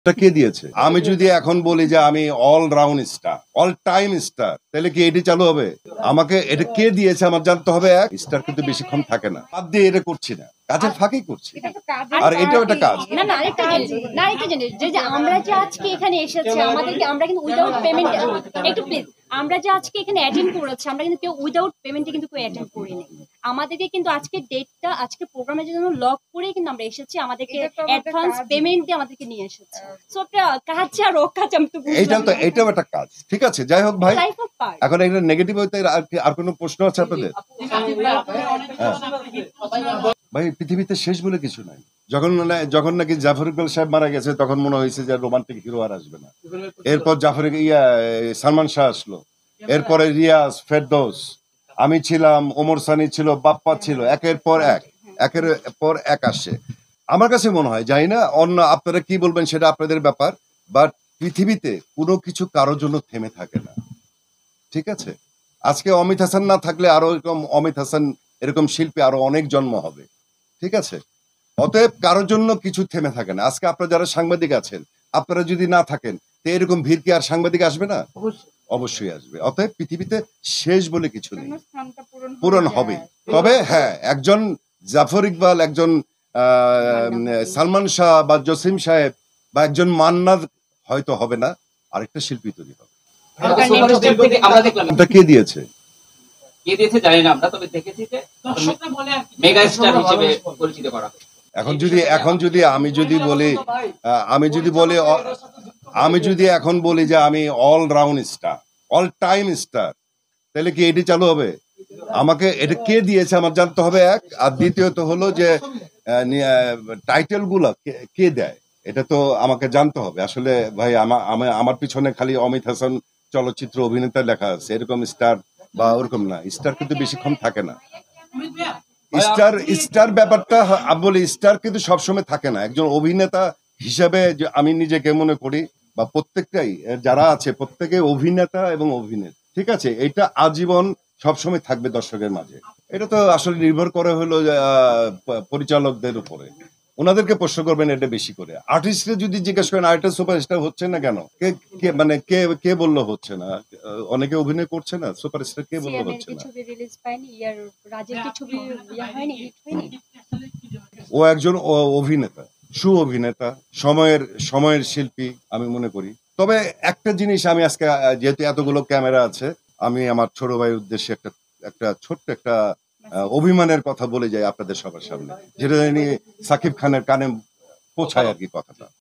এটা কে দিয়েছে? আমি যদি এখন বলি যে আমি all round star, all time star, তাহলে কি এটি চালু হবে? আমাকে এটা কে দিয়েছে আমার জানতে হবে। এক স্টার কিন্তু বেশিক্ষণ থাকে না। বাদ দিয়ে এটা করছি না, কাজের ফাঁকেই করছি। আর এটাও একটা কাজ। না না আরেকটা জিনিস যে আমরা যে আজকে এখানে এসেছি আমাদেরকে আমরা কিন্তু উইদাউট পেমেন্ট একটু প্লিজ আমরা যে আজকে এখানে অ্যাটেন্ড করেছি আমরা কিন্তু কেউ উইদাউট পেমেন্টে কিন্তু কেউ অ্যাটেন্ড করিনি। আমাদেরকে কিন্তু আজকে ডেটটা আজকে প্রোগ্রামের জন্য লক করে কিন্তু আমরা এসেছি, আমাদেরকে অ্যাডভান্স পেমেন্ট দিয়ে আমাদেরকে নিয়ে এসেছি। সো একটা কাজ আর কাজ আমি তো এটাও একটা কাজ। ঠিক আছে, যাই হোক ভাই, এখন একটা নেগেটিভ হইতে আর কোনো প্রশ্ন আছে আপনাদের? ভাই পৃথিবীতে শেষ বলে কিছু নাই। যখন নাকি জাফর ইকবাল সাহেব মারা গেছে তখন মনে হয়েছে যে রোমান্টিক হিরো আর আসবে না। এরপর সালমান শাহ আসলো, এরপরে রিয়াজ, ফেরদৌস, আমি ছিলাম, ওমর সানি ছিল, বাপ্পা ছিল, একের পর এক আসছে। আমার কাছে মনে হয়, জানি না অন্য আপনারা কি বলবেন সেটা আপনাদের ব্যাপার, বাট পৃথিবীতে কোনো কিছু কারোর জন্য থেমে থাকে না। ঠিক আছে, আজকে অমিত হাসান না থাকলে আরো এরকম অমিত হাসান এরকম শিল্পী আরো অনেক জন্ম হবে। ঠিক আছে, অতএব কারোর জন্য কিছু থেমে থাকে না। আজকে আপনারা যারা সাংবাদিক আছেন, আপনারা যদি না থাকেন তো এরকম ভিড় কি আর সাংবাদিক আসবে না? অবশ্যই আসবে। অতএব পৃথিবীতে শেষ বলে কিছু নেই, পূরণ হবে। তবে হ্যাঁ, একজন জাফর ইকবাল, একজন সালমান শাহ বা জসিম সাহেব বা একজন মান্নার হয়তো হবে না, আরেকটা শিল্পী তৈরি হবে। কে দিয়েছে জানি না আমরা, তবে দেখেছি যে মেগা স্টার হিসেবে পরিচিত করা হয়। এখন যদি আমি যদি এখন বলি যে আমি all round star, all time star, তাহলে কি এটি চালু হবে? আমাকে এটা কে দিয়েছে আমার জানতে হবে। এক আর দ্বিতীয়ত হলো যে টাইটেল গুলো কে দেয় এটা তো আমাকে জানতে হবে। আসলে ভাই আমার পিছনে খালি অমিত হাসান চলচ্চিত্র অভিনেতা লেখা আছে, এরকম স্টার বা ওরকম না। স্টার কিন্তু বেশিক্ষণ থাকে না। স্টার ব্যাপারটা বলি, স্টার কিন্তু সবসময় থাকে না। একজন অভিনেতা হিসাবে যে আমি নিজেকে মনে করি, বা প্রত্যেকটাই যারা আছে প্রত্যেকে অভিনেতা এবং অভিনেতা। ঠিক আছে, এটা আজীবন সবসময় থাকবে দর্শকের মাঝে। এটা তো আসলে নির্ভর করে হলো পরিচালকদের উপরে, ওনাদেরকে প্রশ্ন করবেন এটা বেশি করে। আর্টিস্টকে যদি জিজ্ঞেস করেন আর্টিস্ট সুপারস্টার হচ্ছে না কেন, কে বললো হচ্ছে না? অনেকে অভিনয় করছে না, সুপারস্টার কে বললো হচ্ছে না? ও একজন অভিনেতা, অভিনেতা, সময়ের শিল্পী আমি মনে করি। তবে একটা জিনিস আমি আজকে, যেহেতু এতগুলো ক্যামেরা আছে, আমি আমার ছোট ভাইয়ের উদ্দেশ্যে একটা ছোট্ট একটা অভিমানের কথা বলে যাই আপনাদের সবার সামনে, যেটা নিয়ে সাকিব খানের কানে পৌঁছায় আর কি কথাটা।